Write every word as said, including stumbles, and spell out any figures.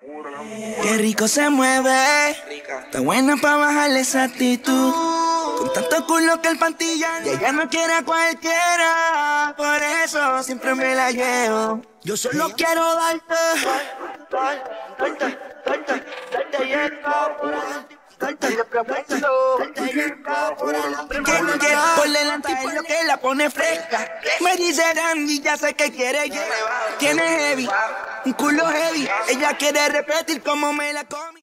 Qué rico se mueve, está buena pa' bajarle esa actitud. Con tanto culo que el pantillán, y ella no quiere a cualquiera. Por eso siempre me la llevo. Yo solo quiero darte, darte, darte, darte, y el darte, le pregunto, que por delante es lo que la pone fresca. Me dice Randy, ya sé que quiere. Tiene heavy, un culo heavy. Ella quiere repetir como me la comí.